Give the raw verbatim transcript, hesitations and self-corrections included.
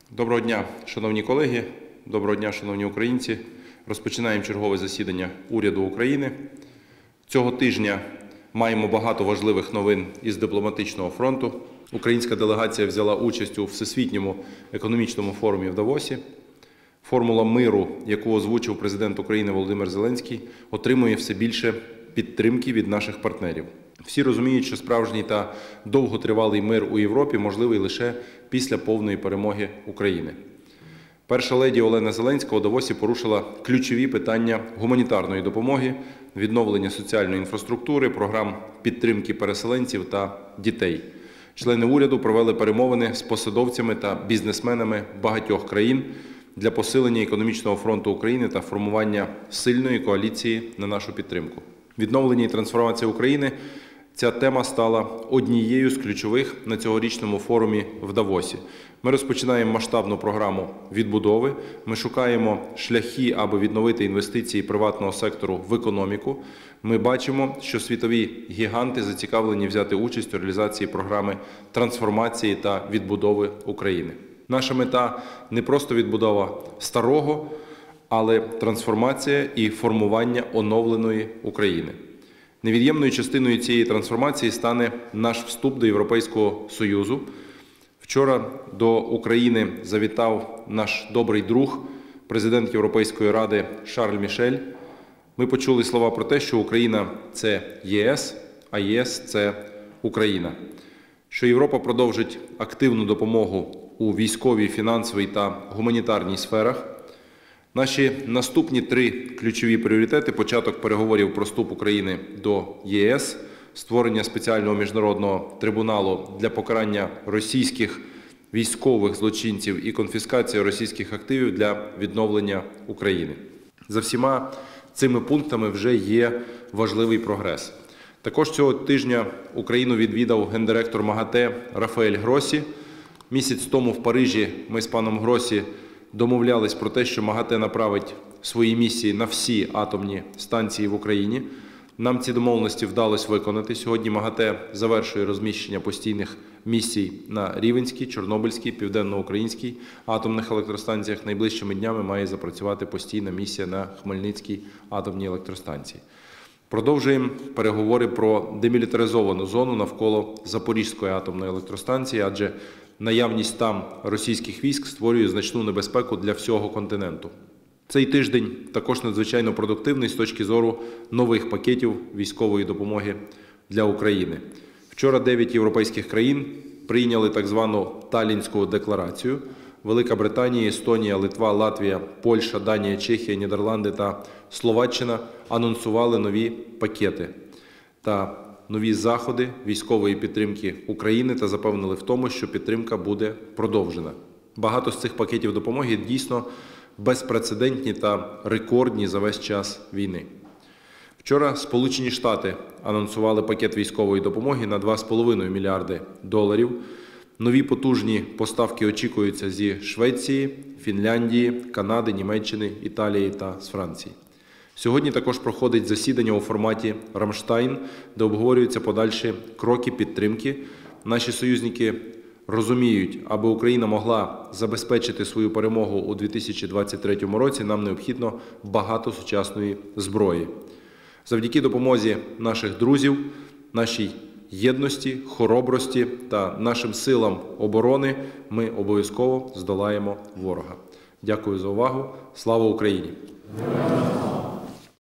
Доброго дня, шановні колеги, доброго дня, шановні українці. Розпочинаємо чергове засідання уряду України. Цього тижня маємо багато важливих новин із дипломатичного фронту. Українська делегація взяла участь у Всесвітньому економічному форумі в Давосі. Формула миру, яку озвучив президент України Володимир Зеленський, отримує все більше підтримки від наших партнерів. Всі розуміють, що справжній та довготривалий мир у Європі можливий лише після повної перемоги України. Перша леді Олена Зеленська у Давосі порушила ключові питання гуманітарної допомоги, відновлення соціальної інфраструктури, програм підтримки переселенців та дітей. Члени уряду провели перемовини з посадовцями та бізнесменами багатьох країн для посилення економічного фронту України та формування сильної коаліції на нашу підтримку. Відновлення і трансформація України – ця тема стала однією з ключових на цьогорічному форумі в Давосі. Ми розпочинаємо масштабну програму відбудови, ми шукаємо шляхи, аби відновити інвестиції приватного сектору в економіку. Ми бачимо, що світові гіганти зацікавлені взяти участь у реалізації програми трансформації та відбудови України. Наша мета – не просто відбудова старого, але трансформація і формування оновленої України. Невід'ємною частиною цієї трансформації стане наш вступ до Європейського Союзу. Вчора до України завітав наш добрий друг, президент Європейської Ради Шарль Мішель. Ми почули слова про те, що Україна – це ЄС, а ЄС – це Україна. Що Європа продовжить активну допомогу у військовій, фінансовій та гуманітарній сферах. Наші наступні три ключові пріоритети – початок переговорів про вступ України до ЄС, створення спеціального міжнародного трибуналу для покарання російських військових злочинців і конфіскація російських активів для відновлення України. За всіма цими пунктами вже є важливий прогрес. Також цього тижня Україну відвідав гендиректор МАГАТЕ Рафаель Гросі. Місяць тому в Парижі ми з паном Гросі домовлялись про те, що МАГАТЕ направить свої місії на всі атомні станції в Україні. Нам ці домовленості вдалося виконати. Сьогодні МАГАТЕ завершує розміщення постійних місій на Рівненській, Чорнобильській, Південноукраїнській атомних електростанціях. Найближчими днями має запрацювати постійна місія на Хмельницькій атомній електростанції. Продовжуємо переговори про демілітаризовану зону навколо Запорізької атомної електростанції, адже наявність там російських військ створює значну небезпеку для всього континенту. Цей тиждень також надзвичайно продуктивний з точки зору нових пакетів військової допомоги для України. Вчора дев'ять європейських країн прийняли так звану Таллінську декларацію. Велика Британія, Естонія, Литва, Латвія, Польща, Данія, Чехія, Нідерланди та Словаччина анонсували нові пакети та нові заходи військової підтримки України та запевнили в тому, що підтримка буде продовжена. Багато з цих пакетів допомоги дійсно безпрецедентні та рекордні за весь час війни. Вчора Сполучені Штати анонсували пакет військової допомоги на два з половиною мільярди доларів. Нові потужні поставки очікуються зі Швеції, Фінляндії, Канади, Німеччини, Італії та з Франції. Сьогодні також проходить засідання у форматі «Рамштайн», де обговорюються подальші кроки підтримки. Наші союзники розуміють, аби Україна могла забезпечити свою перемогу у дві тисячі двадцять третьому році, нам необхідно багато сучасної зброї. Завдяки допомозі наших друзів, нашій єдності, хоробрості та нашим силам оборони ми обов'язково здолаємо ворога. Дякую за увагу. Слава Україні!